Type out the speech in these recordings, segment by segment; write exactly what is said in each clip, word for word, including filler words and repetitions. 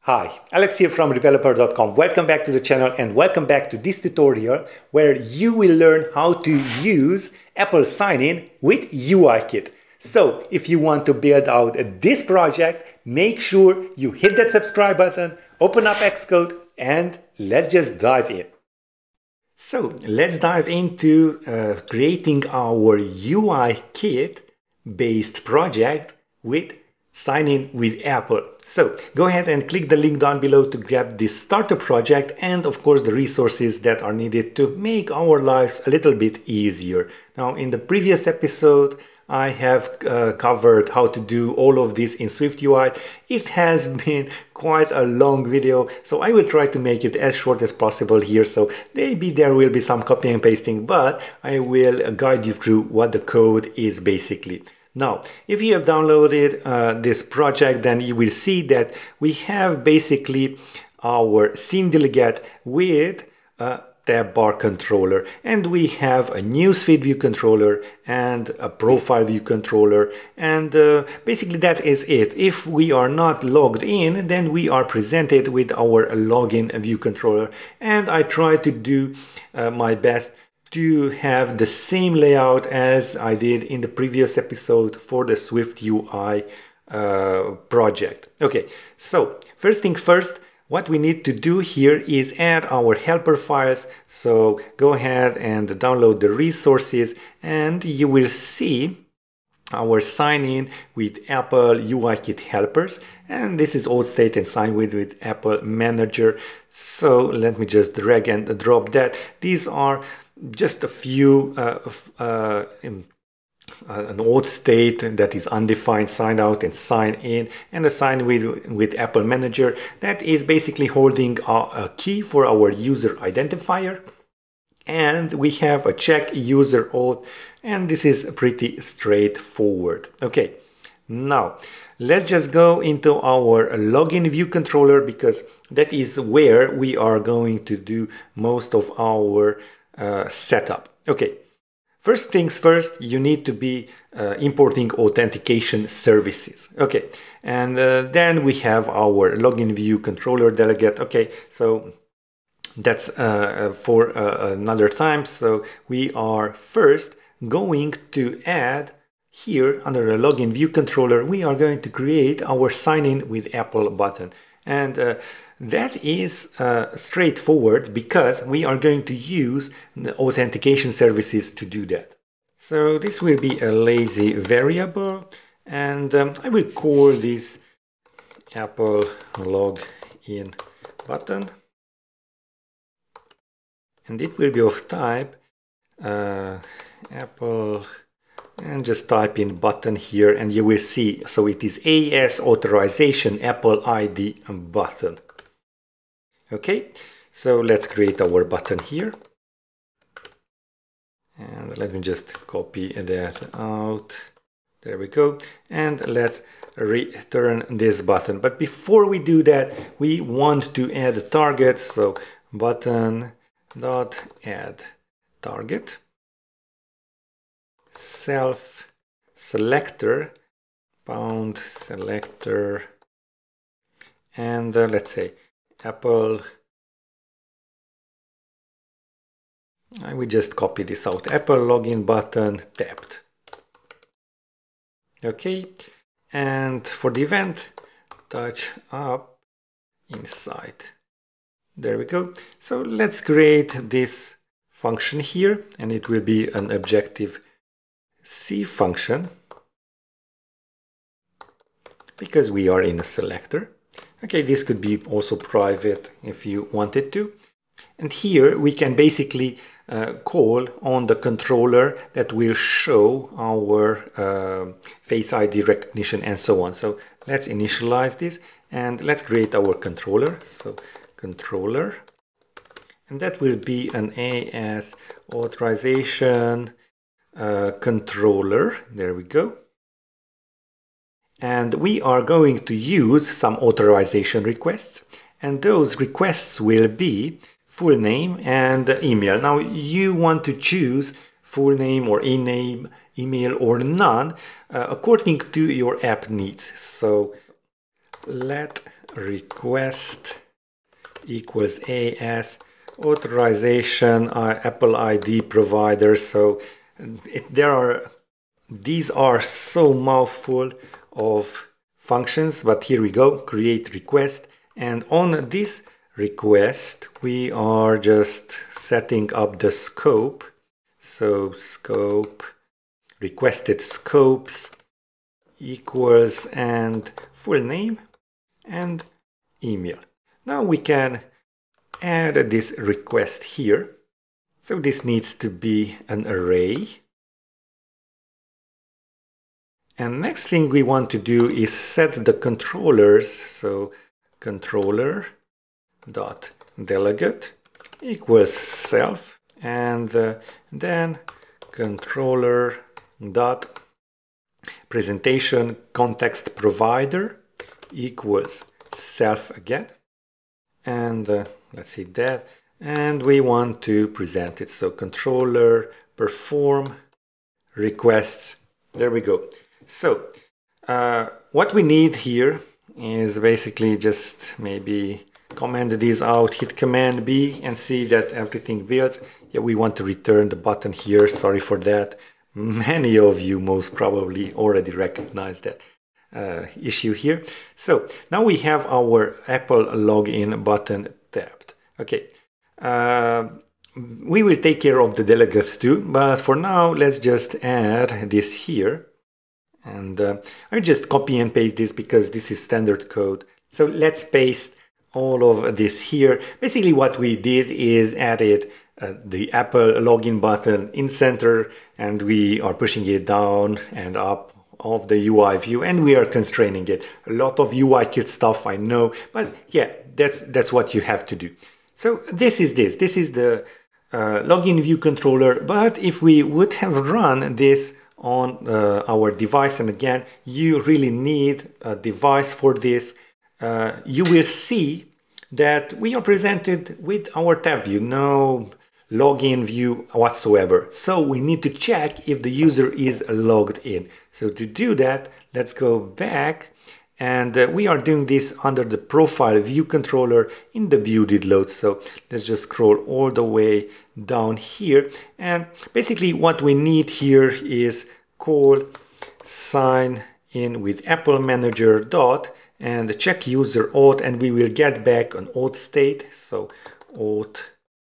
Hi, Alex here from Rebeloper dot com. Welcome back to the channel and welcome back to this tutorial where you will learn how to use Apple Sign-In with UIKit. So if you want to build out this project, make sure you hit that subscribe button, open up Xcode, and let's just dive in. So let's dive into uh, creating our UIKit based project with Sign-In with Apple. So go ahead and click the link down below to grab this starter project and of course the resources that are needed to make our lives a little bit easier. Now in the previous episode I have uh, covered how to do all of this in SwiftUI. It has been quite a long video, so I will try to make it as short as possible here. So maybe there will be some copying and pasting, but I will guide you through what the code is basically. Now, if you have downloaded uh, this project, then you will see that we have basically our scene delegate with a tab bar controller, and we have a newsfeed view controller and a profile view controller, and uh, basically that is it. If we are not logged in, then we are presented with our login view controller, and I try to do uh, my best to have the same layout as I did in the previous episode for the SwiftUI uh, project. Okay, so first things first, what we need to do here is add our helper files. So go ahead and download the resources and you will see our sign-in with Apple UIKit helpers, and this is old state and sign with with Apple Manager. So let me just drag and drop that. These are just a few uh, uh, in, uh, an old state that is undefined, sign out and sign in, and a sign with with Apple Manager that is basically holding a, a key for our user identifier, and we have a check user auth, and this is pretty straightforward. Okay, now let's just go into our login view controller because that is where we are going to do most of our Uh, setup. Okay, first things first, you need to be uh, importing authentication services. Okay, and uh, then we have our login view controller delegate. Okay, so that's uh, for uh, another time. So we are first going to add here under the login view controller, we are going to create our sign-in with Apple button, and uh, that is uh, straightforward because we are going to use the authentication services to do that. So this will be a lazy variable, and um, I will call this Apple login button, and it will be of type uh, Apple, and just type in button here and you will see, so it is A S authorization Apple I D button. Okay, so let's create our button here, and let me just copy that out. There we go, and let's return this button. But before we do that, we want to add a target, so button dot add target self selector bound selector, and uh, let's say Apple. I will just copy this out. Apple login button tapped. Okay, and for the event, touch up inside. There we go. So let's create this function here, and it will be an Objective C function because we are in a selector. Okay, this could be also private if you wanted to. And here we can basically uh, call on the controller that will show our uh, Face I D recognition and so on. So let's initialize this and let's create our controller. So controller, and that will be an A S authorization uh, controller. There we go. And we are going to use some authorization requests, and those requests will be full name and email. Now you want to choose full name or e-name, email or none uh, according to your app needs. So let request equals as authorization uh, Apple I D provider. So it, there are these are so mouthful of functions, but here we go, create request, and on this request we are just setting up the scope. So scope requested scopes equals and full name and email. Now we can add this request here. So this needs to be an array. And next thing we want to do is set the controllers. So controller dot delegate equals self, and uh, then controller dot presentation context provider equals self again, and uh, let's see that, and we want to present it. So controller perform requests. There we go. So uh, what we need here is basically just maybe comment these out, hit command B and see that everything builds. Yeah, we want to return the button here. Sorry for that. Many of you most probably already recognize that uh, issue here. So now we have our Apple login button tabbed. Okay, uh, we will take care of the delegates too, but for now let's just add this here. And uh, I just copy and paste this because this is standard code. So let's paste all of this here. Basically what we did is added uh, the Apple login button in center, and we are pushing it down and up of the U I view, and we are constraining it. A lot of U I kit stuff, I know, but yeah, that's that's what you have to do. So this is this. This is the uh, login view controller. But if we would have run this on uh, our device, and again, you really need a device for this, uh, you will see that we are presented with our tab view, no login view whatsoever. So we need to check if the user is logged in. So to do that, let's go back, and uh, we are doing this under the profile view controller in the view did load. So let's just scroll all the way down here, and basically what we need here is call sign in with Apple manager dot and check user auth, and we will get back an auth state. So auth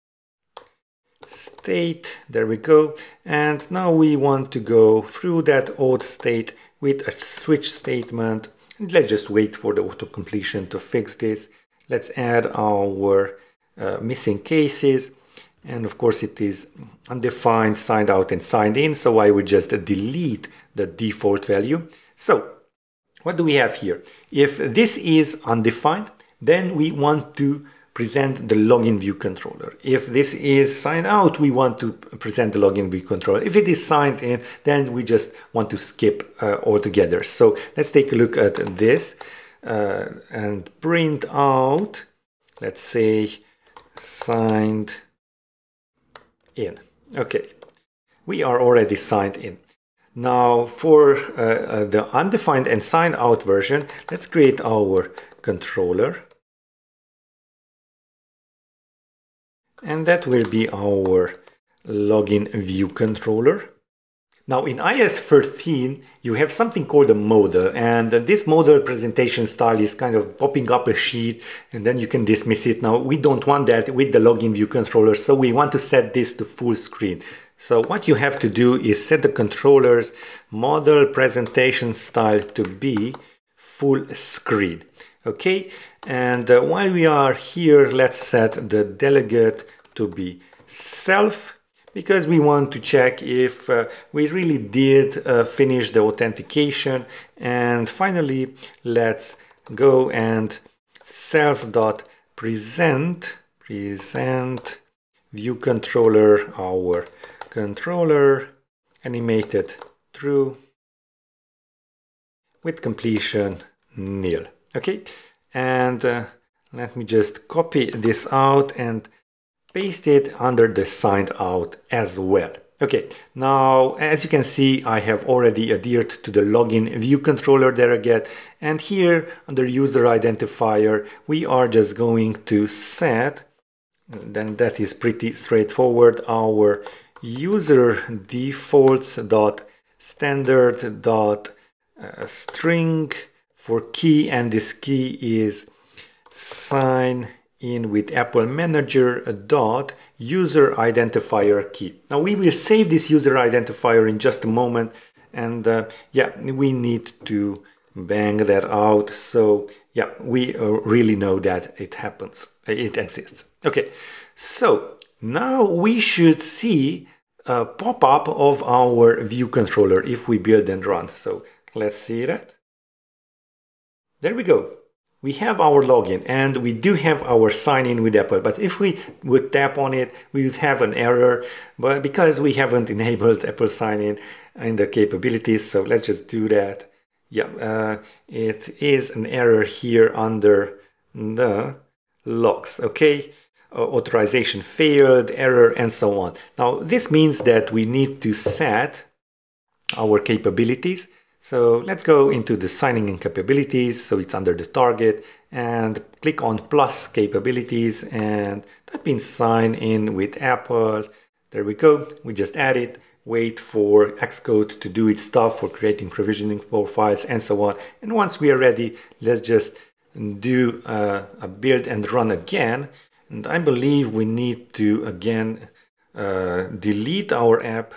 state, there we go. And now we want to go through that auth state with a switch statement. And let's just wait for the auto completion to fix this. Let's add our uh, missing cases. And of course it is undefined, signed out and signed in. So I would just delete the default value. So what do we have here? If this is undefined, then we want to present the login view controller. If this is signed out, we want to present the login view controller. If it is signed in, then we just want to skip uh, altogether. So let's take a look at this uh, and print out, let's say, signed in. Okay, we are already signed in. Now for uh, uh, the undefined and signed out version, let's create our controller. And that will be our login view controller. Now in i O S thirteen, you have something called a modal, and this modal presentation style is kind of popping up a sheet and then you can dismiss it. Now we don't want that with the login view controller, so we want to set this to full screen. So what you have to do is set the controller's modal presentation style to be full screen. Okay, and uh, while we are here, let's set the delegate to be self, because we want to check if uh, we really did uh, finish the authentication. And finally, let's go and self.present present view controller, our controller animated true with completion nil. Okay, and uh, let me just copy this out and paste it under the signed out as well. Okay, now as you can see, I have already adhered to the login view controller delegate, and here under user identifier we are just going to set, then that is pretty straightforward, our user defaults dot standard dot string for key, and this key is sign in with Apple Manager dot user identifier key. Now we will save this user identifier in just a moment, and uh, yeah, we need to bang that out. So yeah, we uh, really know that it happens, it exists. Okay, so now we should see a pop-up of our view controller if we build and run. So let's see that. There we go. We have our login and we do have our sign in with Apple, but if we would tap on it, we would have an error, but because we haven't enabled Apple sign in in the capabilities, so let's just do that. Yeah, uh, it is an error here under the logs, okay? Uh, authorization failed, error, and so on. Now, this means that we need to set our capabilities. So let's go into the signing in capabilities, so it's under the target, and click on plus capabilities, and that means sign in with Apple. There we go, we just add it, wait for Xcode to do its stuff for creating provisioning profiles and so on. And once we are ready, let's just do uh, a build and run again. And I believe we need to again uh, delete our app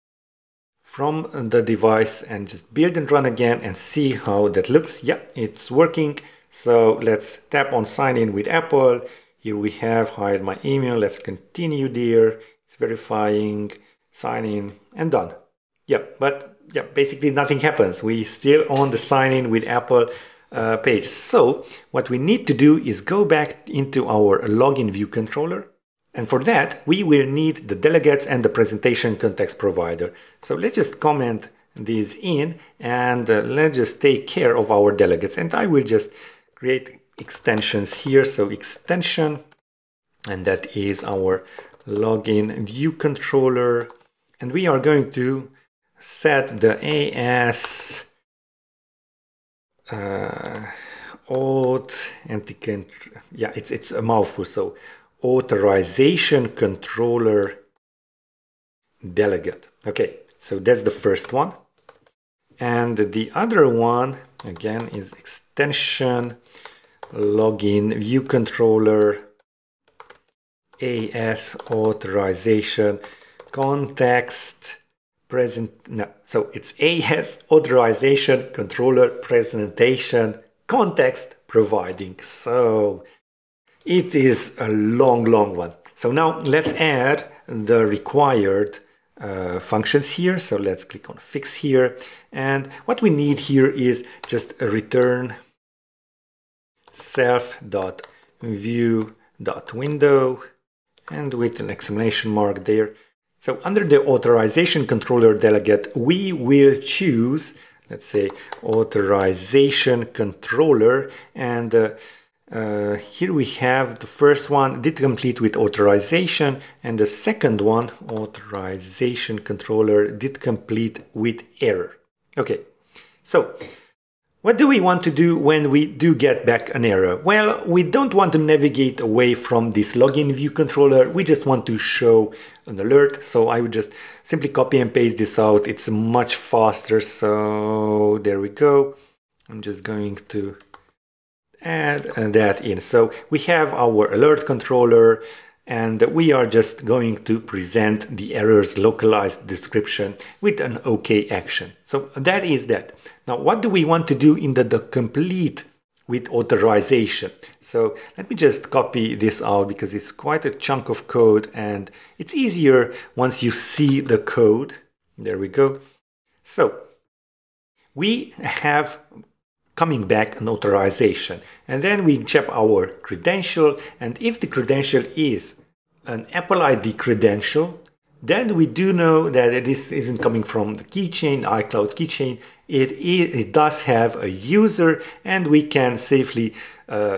from the device and just build and run again and see how that looks. Yeah, it's working. So let's tap on sign in with Apple. Here we have hide my email. Let's continue there. It's verifying, sign in, and done. Yeah, but yeah, basically nothing happens. We still on the sign in with Apple uh, page. So what we need to do is go back into our login view controller. And for that, we will need the delegates and the presentation context provider. So let's just comment these in, and uh, let's just take care of our delegates. And I will just create extensions here. So extension, and that is our login view controller. And we are going to set the A S uh, auth, and yeah, it's, it's a mouthful. So authorization controller delegate. Okay, so that's the first one. And the other one, again, is extension login view controller A S authorization context present. No, so it's A S authorization controller presentation context providing. So it is a long, long one. So now let's add the required uh, functions here. So let's click on fix here. And what we need here is just a return self.view.window and with an exclamation mark there. So under the authorization controller delegate, we will choose, let's say, authorization controller, and uh, Uh, here we have the first one, did complete with authorization, and the second one, authorization controller, did complete with error. Okay, so what do we want to do when we do get back an error? Well, we don't want to navigate away from this login view controller. We just want to show an alert. So I would just simply copy and paste this out. It's much faster. So there we go. I'm just going to add that in. So we have our alert controller, and we are just going to present the error's localized description with an OK action. So that is that. Now, what do we want to do in the, the complete with authorization? So let me just copy this out because it's quite a chunk of code, and it's easier once you see the code. There we go. So we have coming back an authorization, and then we check our credential, and if the credential is an Apple I D credential, then we do know that this isn't coming from the keychain, iCloud keychain. It, is, it does have a user, and we can safely uh,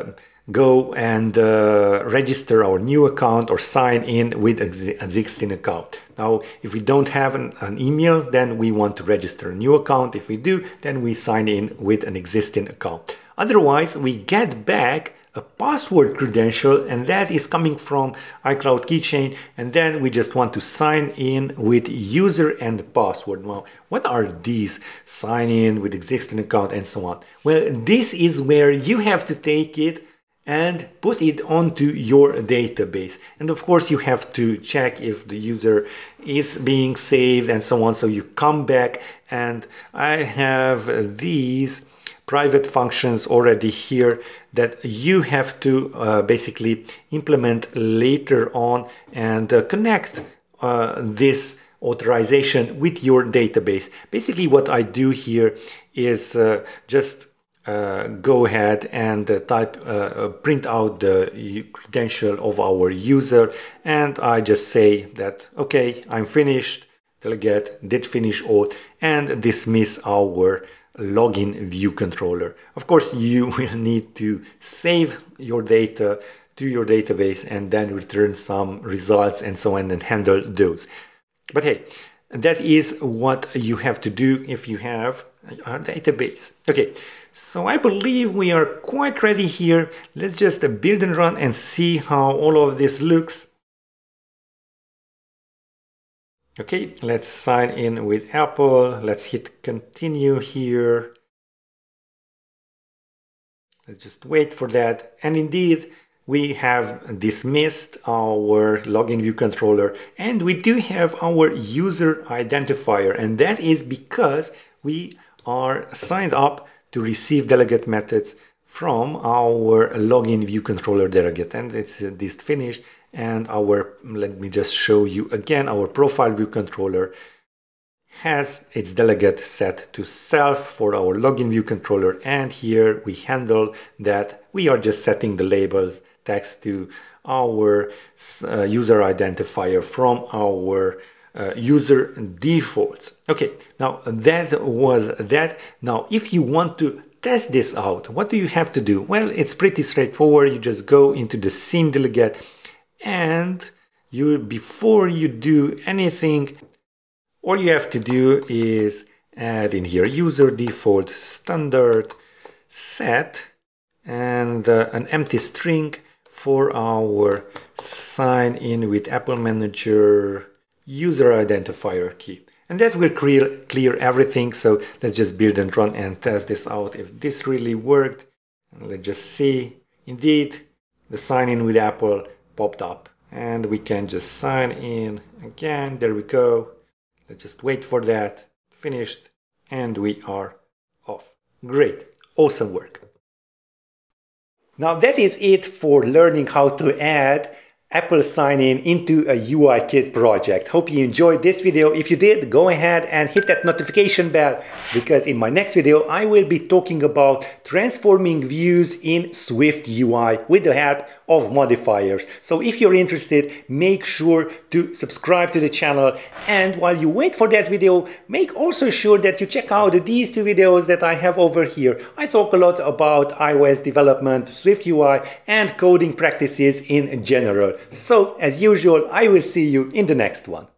go and uh, register our new account or sign in with an existing account. Now, if we don't have an, an email, then we want to register a new account. If we do, then we sign in with an existing account. Otherwise, we get back a password credential, and that is coming from iCloud Keychain, and then we just want to sign in with user and password. Now, what are these? Sign in with existing account and so on. Well, this is where you have to take it and put it onto your database. And of course, you have to check if the user is being saved and so on. So you come back, and I have these private functions already here that you have to uh, basically implement later on and uh, connect uh, this authorization with your database. Basically, what I do here is uh, just uh, go ahead and uh, type, uh, print out the credential of our user, and I just say that, okay, I'm finished, delegate, did finish auth, and dismiss our login view controller. Of course, you will need to save your data to your database and then return some results and so on and handle those. But hey, that is what you have to do if you have a database. Okay, so I believe we are quite ready here. Let's just build and run and see how all of this looks. Okay, let's sign in with Apple. Let's hit continue here. Let's just wait for that. And indeed, we have dismissed our login view controller, and we do have our user identifier. And that is because we are signed up to receive delegate methods from our login view controller delegate. And it's uh, this finished. And our, let me just show you again, our profile view controller has its delegate set to self for our login view controller. And here we handle that. We are just setting the labels text to our uh, user identifier from our uh, user defaults. Okay, now that was that. Now, if you want to test this out, what do you have to do? Well, it's pretty straightforward. You just go into the scene delegate, and you, before you do anything, all you have to do is add in here user default standard set and uh, an empty string for our sign in with Apple Manager user identifier key. And that will clear, clear everything. So let's just build and run and test this out if this really worked. And let's just see. Indeed, the sign in with Apple popped up, and we can just sign in again. There we go. Let's just wait for that. Finished, and we are off. Great, awesome work. Now that is it for learning how to add Apple sign-in into a U I Kit project. Hope you enjoyed this video. If you did, go ahead and hit that notification bell, because in my next video I will be talking about transforming views in Swift U I with the help of modifiers. So if you're interested, make sure to subscribe to the channel, and while you wait for that video, make also sure that you check out these two videos that I have over here. I talk a lot about iOS development, Swift U I, and coding practices in general. So, as usual, I will see you in the next one.